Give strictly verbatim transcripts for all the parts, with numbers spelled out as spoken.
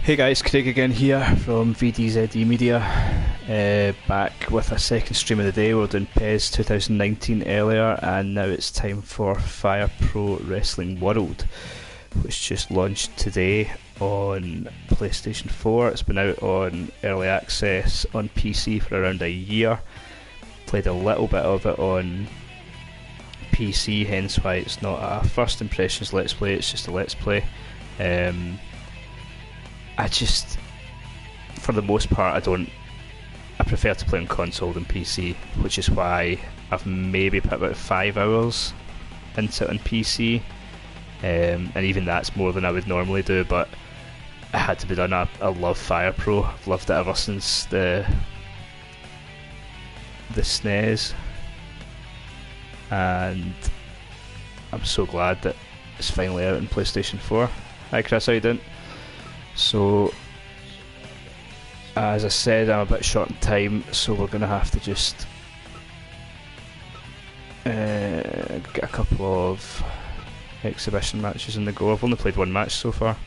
Hey guys, Craig again here from V D Z E Media, uh, back with a second stream of the day. We were doing P E S twenty nineteen earlier, and now it's time for Fire Pro Wrestling World, which just launched today on PlayStation four. It's been out on early access on P C for around a year. Played a little bit of it on P C, hence why it's not a first impressions let's play, it's just a let's play. Um, I just, for the most part, I don't, I prefer to play on console than P C, which is why I've maybe put about five hours into it on P C, um, and even that's more than I would normally do, but it had to be done. I, I love Fire Pro, I've loved it ever since the, the S N E S, and I'm so glad that it's finally out on PlayStation four. Hi Chris, how you doing? So, as I said, I'm a bit short on time, so we're going to have to just uh, get a couple of exhibition matches in the go. I've only played one match so far.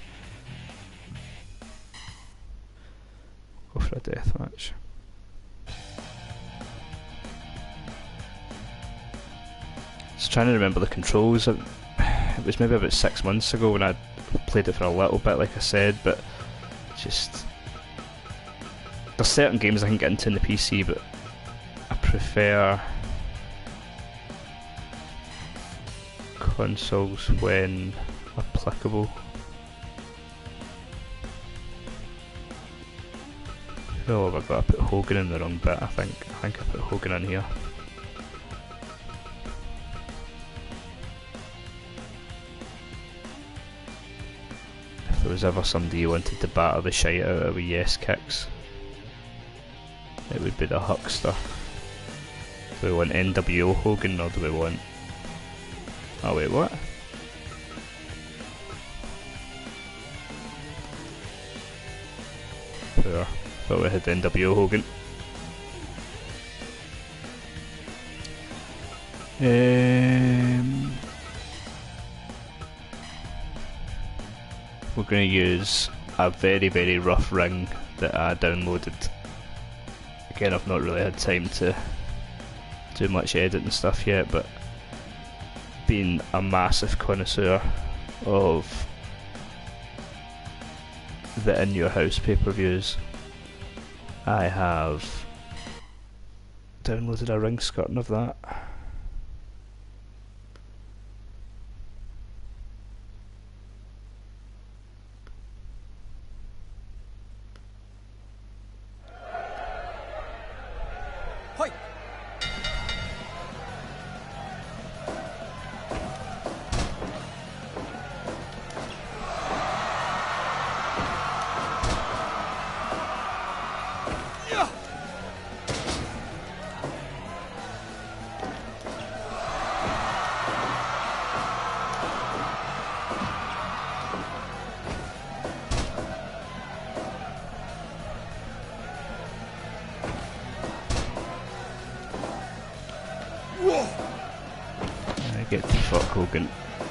Go for a death match. Just trying to remember the controls. It was maybe about six months ago when I played it for a little bit, like I said, but just there's certain games I can get into in the P C, but I prefer consoles when applicable. Oh, have I got to put Hogan in the wrong bit? I think I think I put Hogan in here. If there was ever somebody who wanted to batter the shite out of with yes kicks, it would be the Huckster. Do we want N W O Hogan or do we want... Oh wait, what? Poor. Thought we had N W O Hogan. Um... We're going to use a very very rough ring that I downloaded. Again, I've not really had time to do much editing stuff yet, but being a massive connoisseur of the In Your House pay-per-views, I have downloaded a ring skirting of that. Get to fuck Hogan.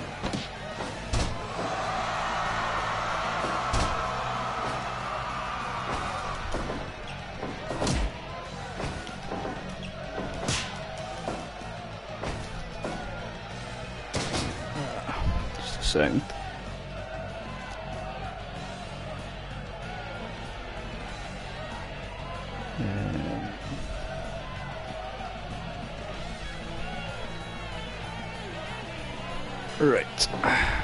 Just a second. Right.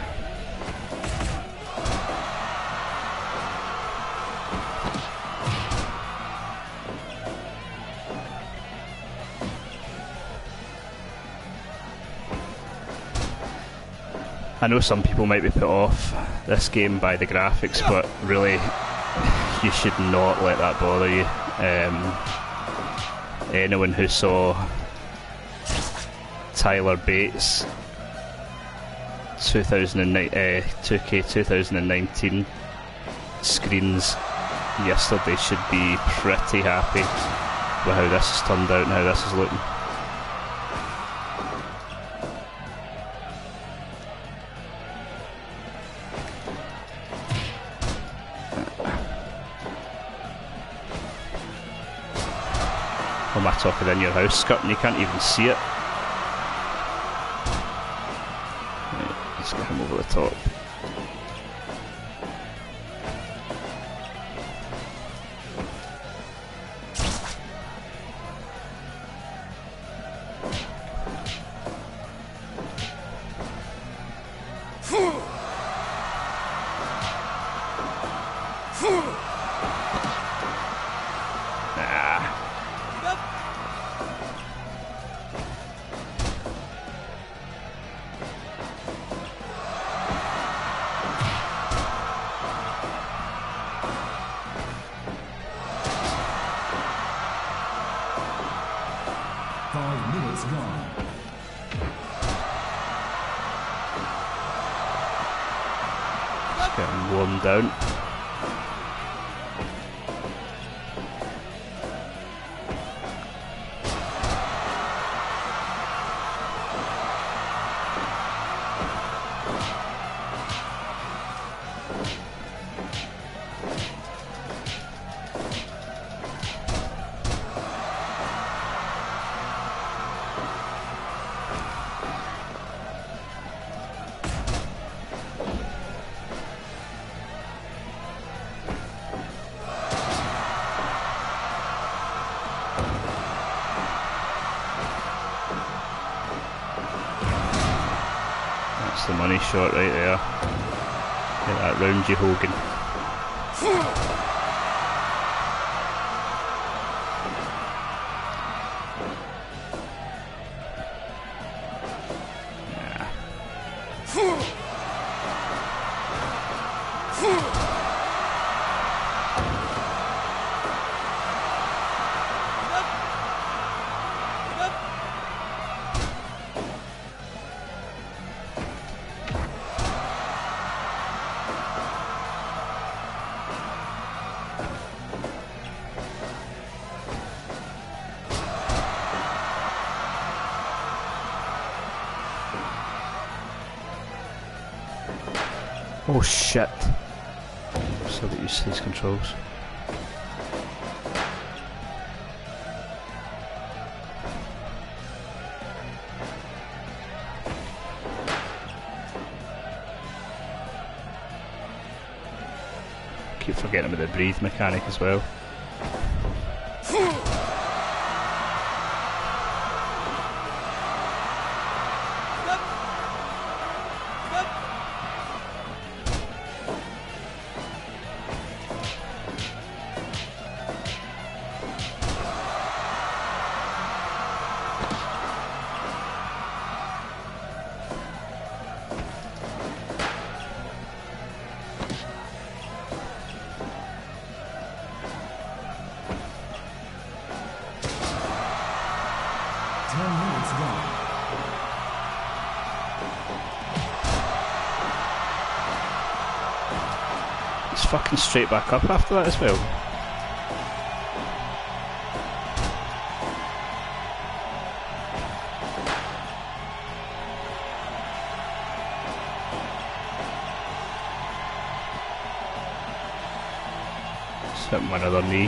I know some people might be put off this game by the graphics, but really, you should not let that bother you. Um, anyone who saw Tyler Bates' two thousand nine, uh, two K twenty nineteen screens yesterday should be pretty happy with how this has turned out and how this is looking. am I talking in your house skirt and you can't even see it? Right, let's come over the top. Five minutes gone. Just getting worn down. That's the money shot right there. Get that round you, Hogan. Oh shit. I'm so get used to these controls. Keep forgetting about the breathe mechanic as well. Ten minutes gone. It's fucking straight back up after that as well. Hit my other knee.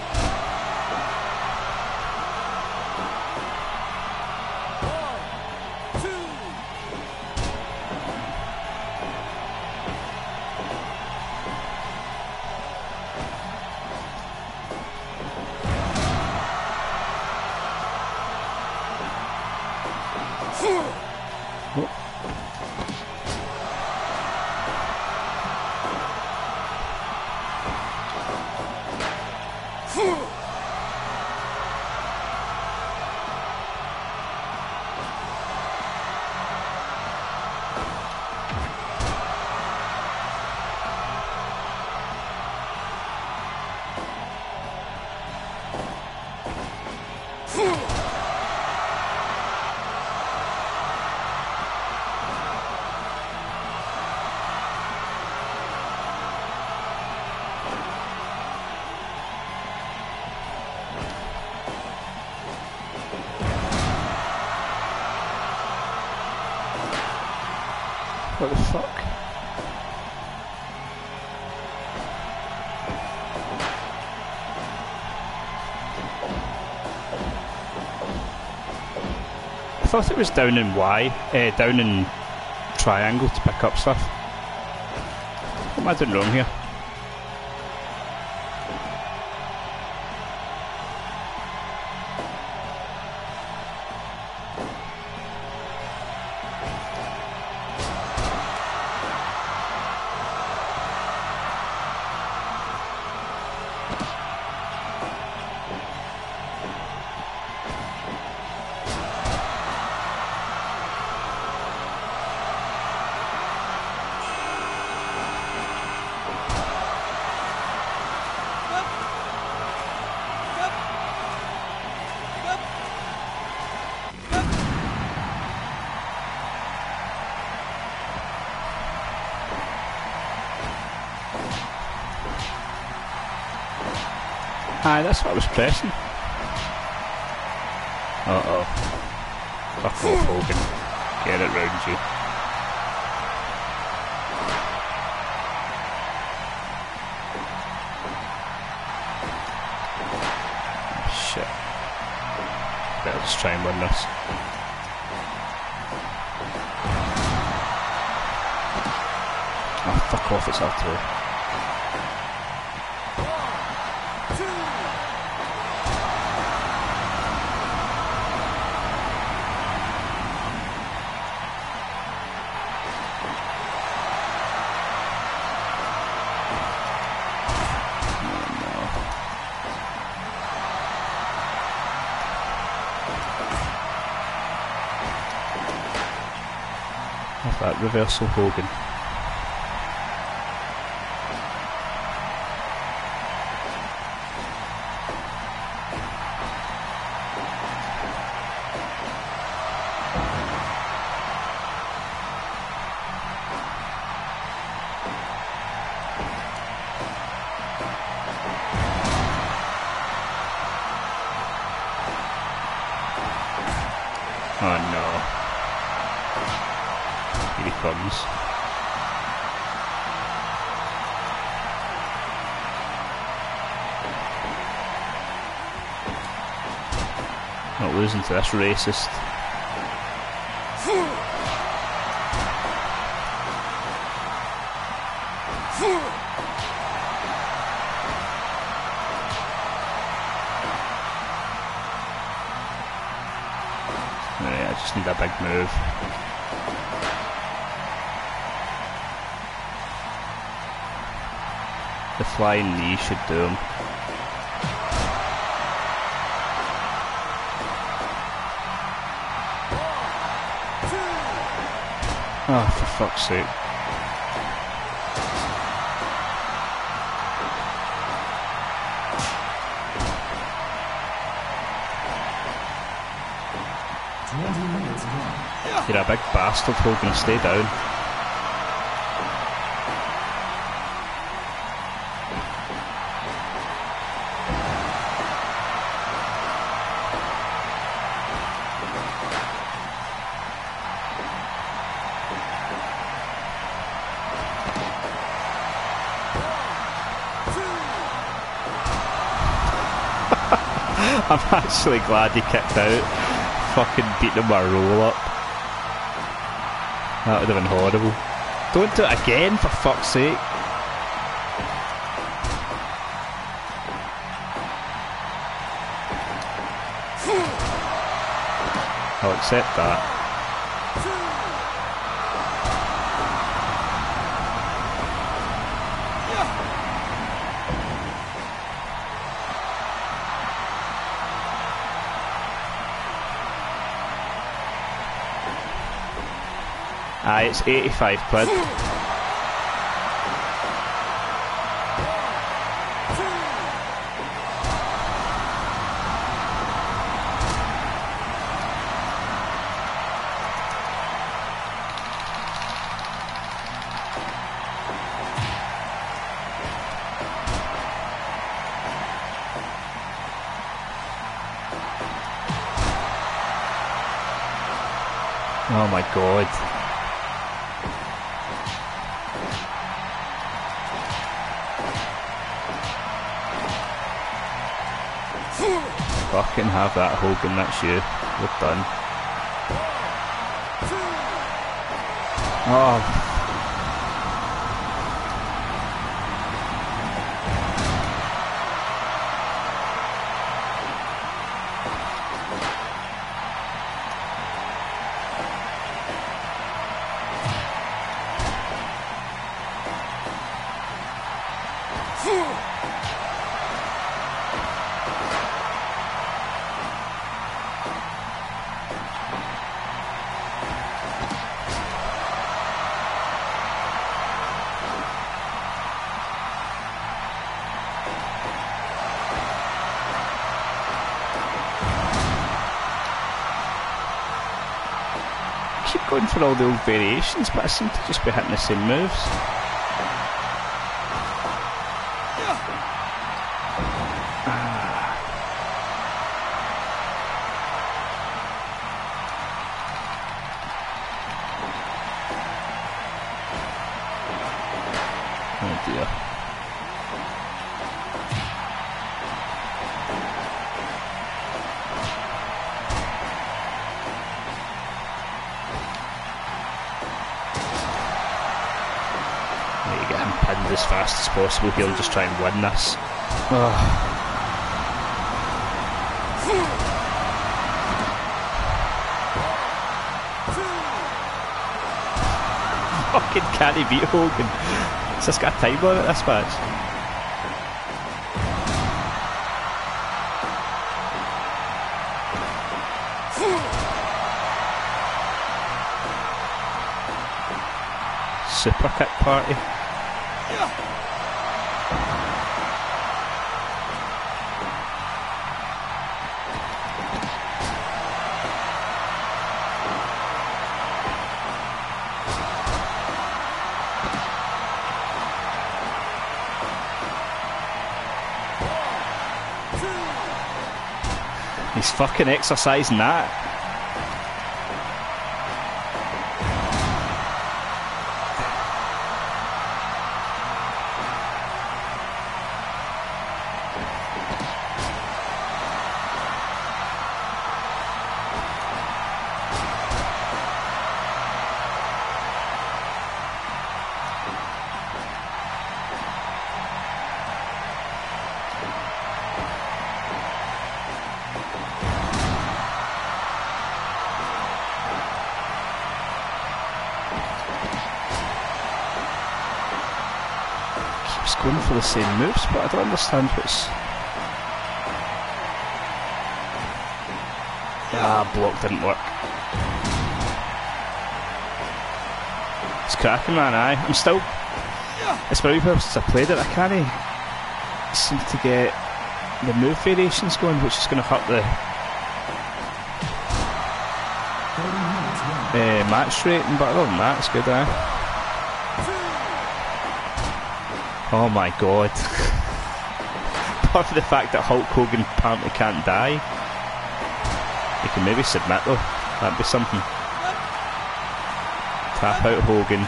What the fuck? thought it was down in Y, uh, down in triangle to pick up stuff. What am I doing wrong here? Aye, that's what I was pressing. Uh oh. Fuck off, Hogan. Get it round you. Shit. Better just try and win this. Oh, fuck off, it's R two. That reversal Hogan. Oh no. Here he comes. Not losing to this racist. Alright, I just need a big move. The flying knee should do him. Oh, for fuck's sake. You're a big bastard, Hogan, stay down. I'm actually glad he kicked out. Fucking beating him a roll up. That would have been horrible. Don't do it again, for fuck's sake. I'll accept that. Aye, it's eighty-five quid. Oh my god. Fucking have that, Hogan, that's you. We're done. Oh. Keep going for all the old variations, but I seem to just be hitting the same moves. Ah. Oh dear. Pinned as fast as possible here and just try and win this. Oh. Fucking can't he beat Hogan? Has this got a time on it, this match? Super kick party. He's fucking exercising that. Going for the same moves, but I don't understand what's... Ah, block didn't work. It's cracking, man, aye. I'm still... It's been a wee while since I played it, I can't seem to get the move variations going, which is going to hurt the uh, match rating, but other than that, it's good, aye. Oh my god. Apart from the fact that Hulk Hogan apparently can't die. He can maybe submit though. That'd be something. Tap out Hogan.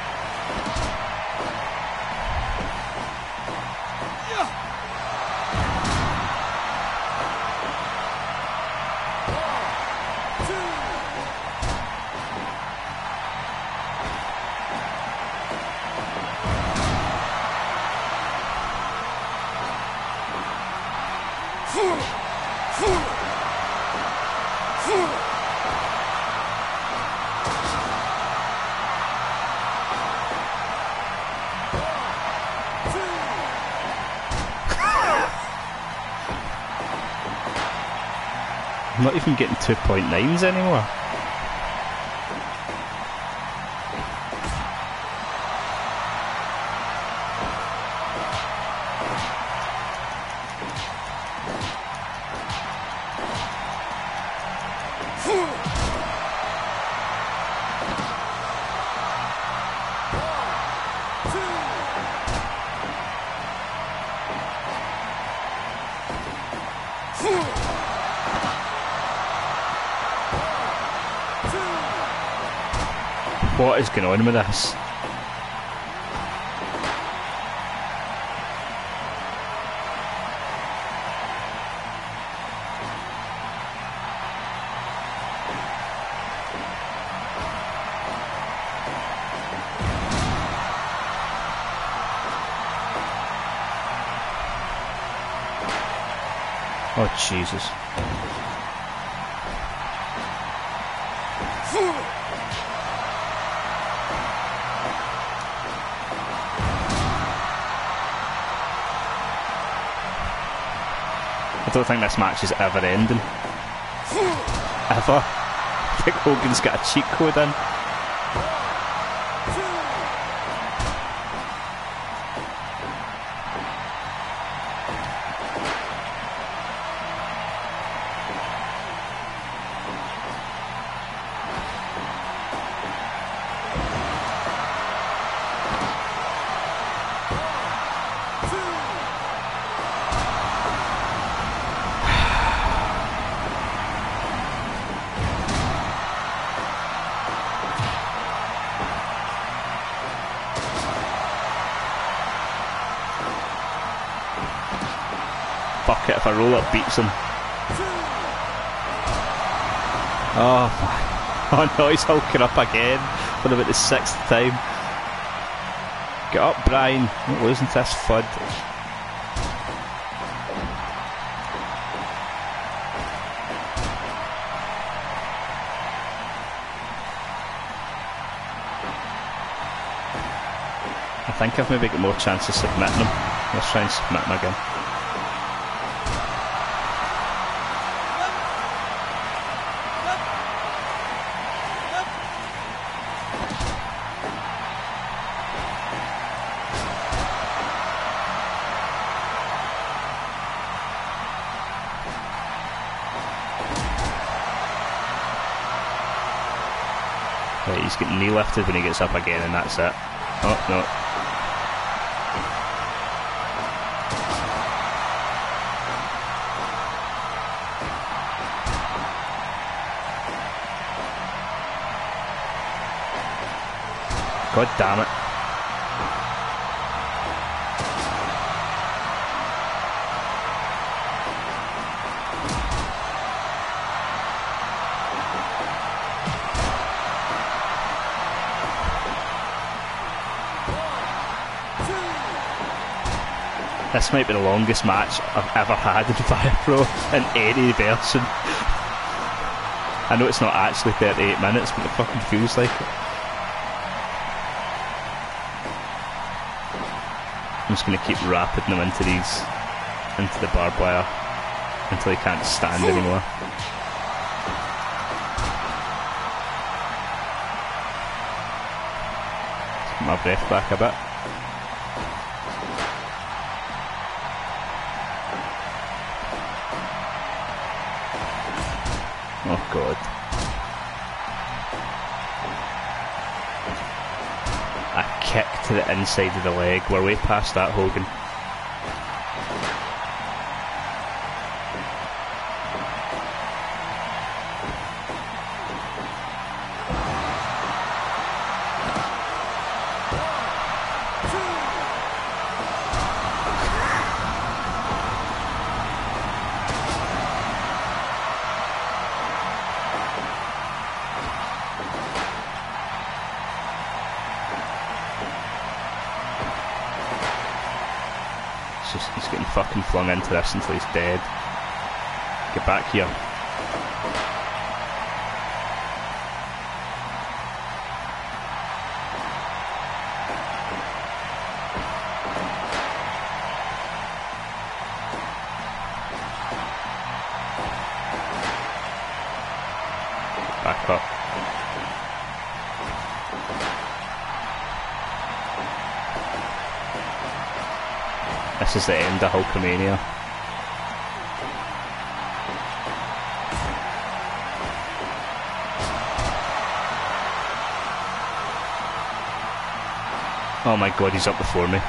I'm not even getting two point nines anymore. What is going on with this? Oh, Jesus. I don't think this match is ever ending. Ever. I think Hogan's got a cheat code in. Fuck it, if a roll-up beats him. Oh, oh no, he's hulking up again for about the sixth time. Get up, Bryan. Not losing to this fud. I think I've maybe got more chance of submitting him. Let's try and submit him again. Right, he's getting knee lifted when he gets up again, and that's it. Oh, no. God damn it. This might be the longest match I've ever had in Fire Pro in any version. I know it's not actually thirty-eight minutes, but it fucking feels like it. I'm just going to keep rapiding them into these, into the barbed wire, until he can't stand anymore. Let's get my breath back a bit. Oh God. A kick to the inside of the leg. We're way past that, Hogan. Just, he's getting fucking flung into this until he's dead. Get back here. Back up. This is the end of Hulkamania. Oh my God, he's up before me.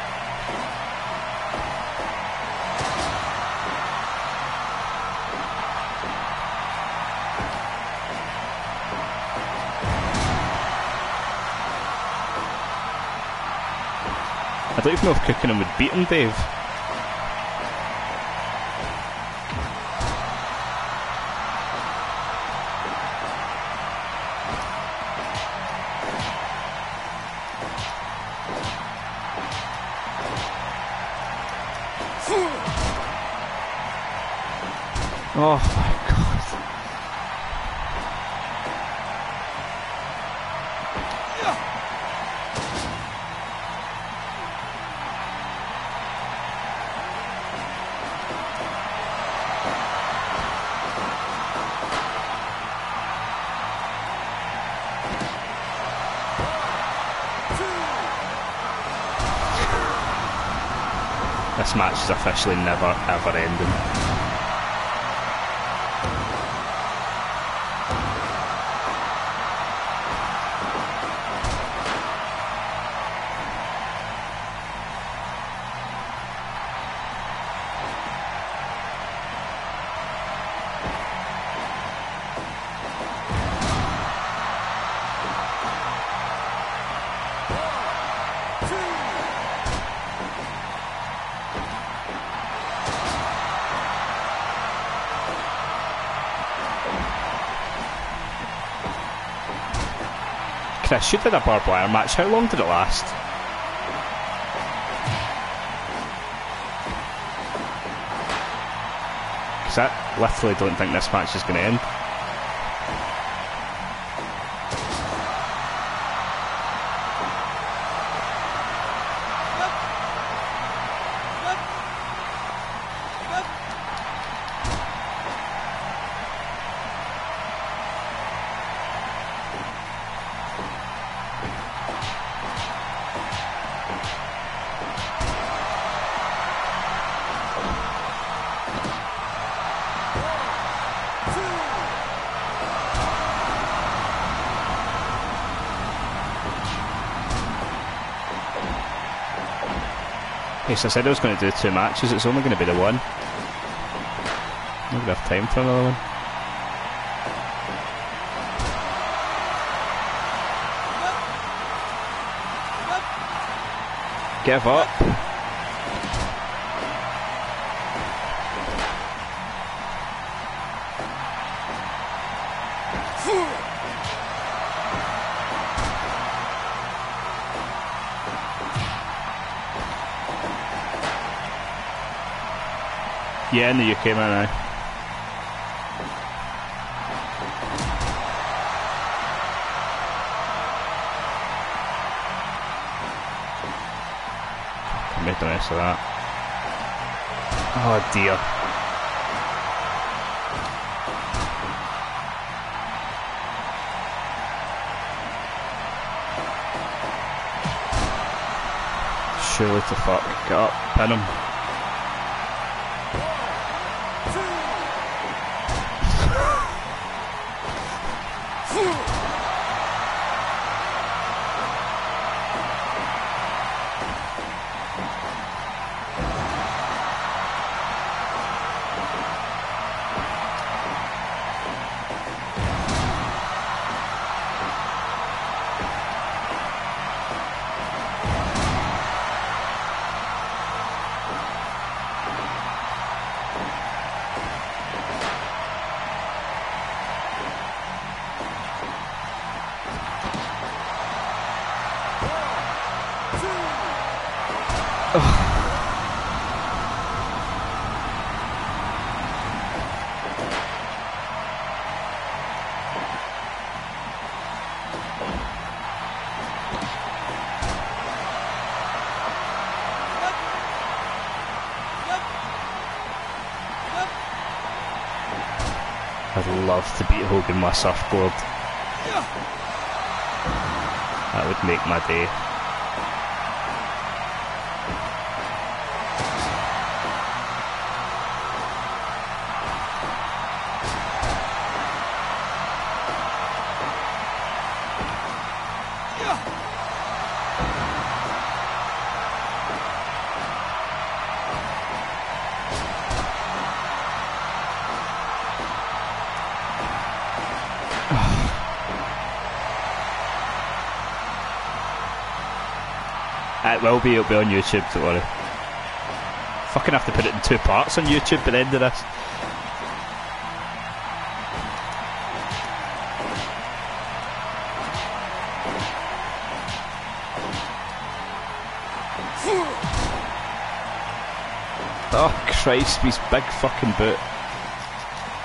I don't even know if cooking him would beat him, Dave. Oh my god. This match is officially never ever ending. Chris, you did a barbed wire match. How long did it last? Because I literally don't think this match is going to end. Yes, I said I was going to do two matches, it's only going to be the one. I'm not going to have time for another one. Give up. Yeah, in the U K, man, now. I made the rest of that. Oh dear. Surely to fuck. Get up, pin him. I'd love to beat Hogan with my surfboard. That would make my day. It will be, it'll be on YouTube, don't worry. Fucking have to put it in two parts on YouTube at the end of this. Oh Christ, his big fucking boot.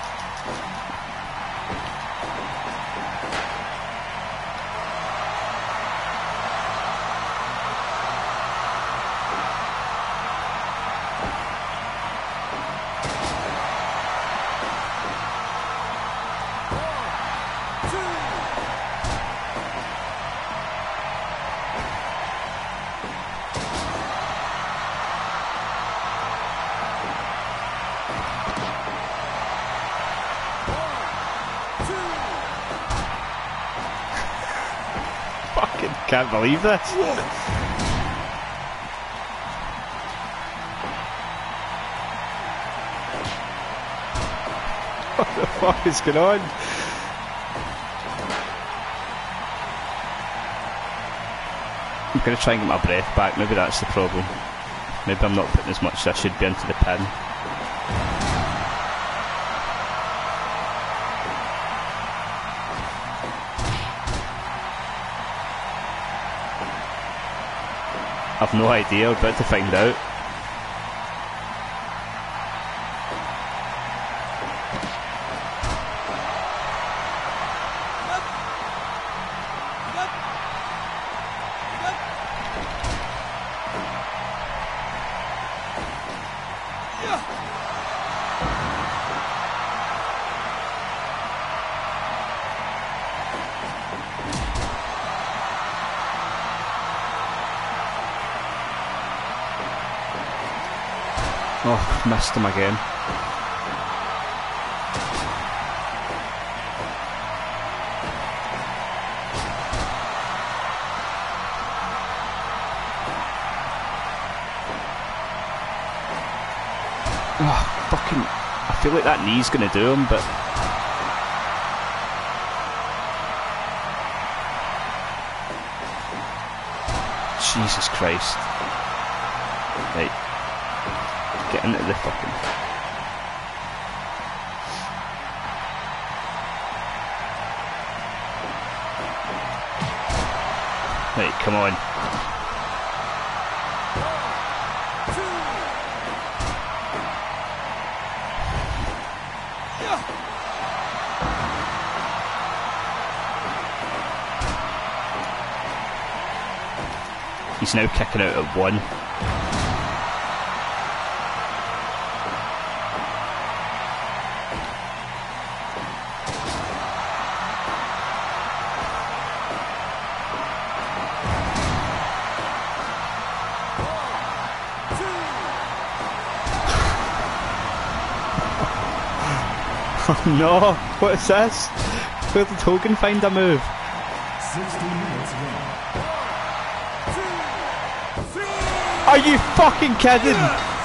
can't believe this. What the fuck is going on? I'm going to try and get my breath back, maybe that's the problem. Maybe I'm not putting as much as I should be into the pin. I've no idea, we're about to find out. Oh, missed him again. Oh, fucking... I feel like that knee's gonna do him, but... Jesus Christ. Right. Get into the fucking... Right, come on. He's now kicking out at one. Oh no, what is this? Where did Hogan find a move? sixty minutes gone. Are you fucking kidding?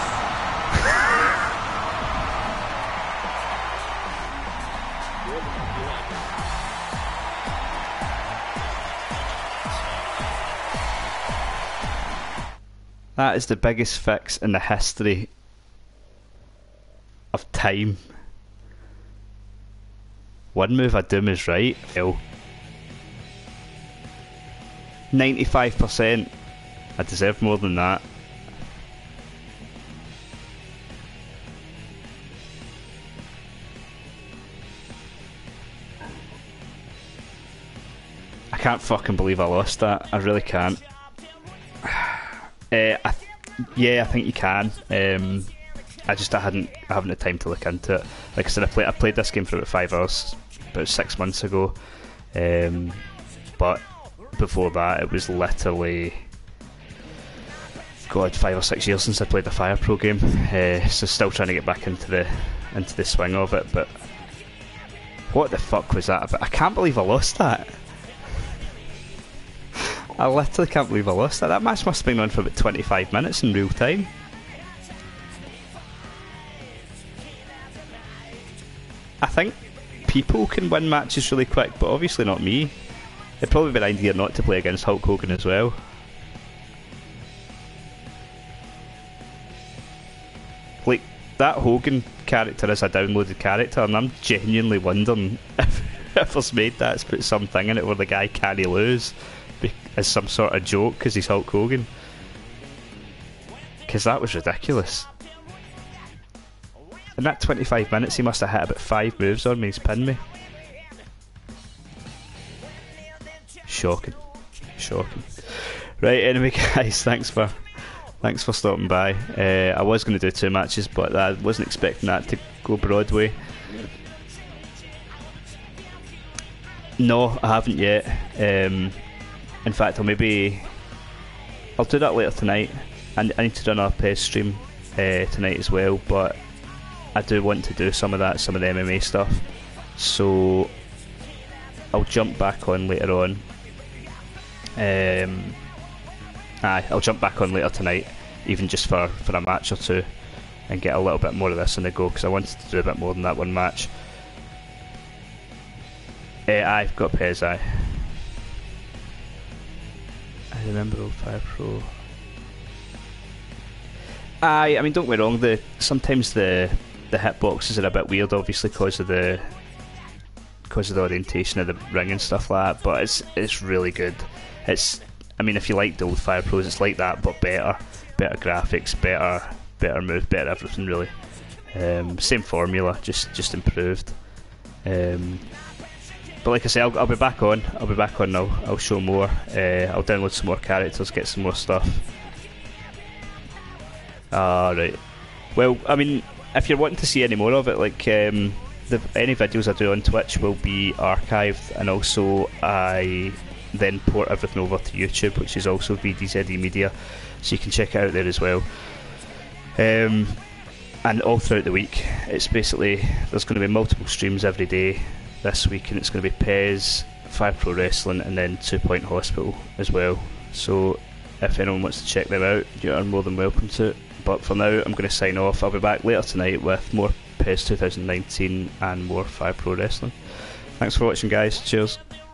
That is the biggest fix in the history of time. One move I do is right. Hell. ninety-five percent. I deserve more than that. I can't fucking believe I lost that. I really can't. Uh, I th yeah, I think you can. Um, I just I hadn't I haven't had time to look into it. Like I said, I played I played this game for about five hours about six months ago. Um, but before that, it was literally God five or six years since I played the Fire Pro game. Uh, so still trying to get back into the into the swing of it. But what the fuck was that about? I can't believe I lost that. I literally can't believe I lost that. That match must have been on for about twenty-five minutes in real time. I think people can win matches really quick, but obviously not me. It'd probably be an idea not to play against Hulk Hogan as well. Like, that Hogan character is a downloaded character, and I'm genuinely wondering if whoever's made that's put something in it where the guy can't lose as some sort of joke because he's Hulk Hogan. Because that was ridiculous. In that twenty-five minutes he must have hit about five moves on me, he's pinned me. Shocking. Shocking. Right, anyway guys, thanks for thanks for stopping by. Uh, I was going to do two matches, but I wasn't expecting that to go Broadway. No, I haven't yet. Um, in fact, I'll maybe I'll do that later tonight. And I need to do another P E S stream uh, tonight as well, but I do want to do some of that, some of the M M A stuff. So I'll jump back on later on Um, aye, I'll jump back on later tonight, even just for, for a match or two, and get a little bit more of this on the go, because I wanted to do a bit more than that one match. Uh, I've got Pez, aye. I remember old Fire Pro. Aye, I mean, don't get me wrong, the, sometimes the the hitboxes are a bit weird, obviously, because of the because of the orientation of the ring and stuff like that, but it's it's really good. It's, I mean, if you like the old Fire Pros, it's like that, but better. Better graphics, better better move, better everything, really. Um, same formula, just just improved. Um, but like I say, I'll, I'll be back on. I'll be back on. And I'll I'll show more. Uh, I'll download some more characters, get some more stuff. Ah, right. Well, I mean, if you're wanting to see any more of it, like um, the, any videos I do on Twitch will be archived, and also I then port everything over to YouTube, which is also V D Z E Media, so you can check it out there as well. Um, and all throughout the week, it's basically, there's going to be multiple streams every day this week, and it's going to be Pez, Fire Pro Wrestling, and then Two Point Hospital as well. So if anyone wants to check them out, you are more than welcome to. But for now, I'm going to sign off. I'll be back later tonight with more Pez twenty nineteen and more Fire Pro Wrestling. Thanks for watching, guys. Cheers.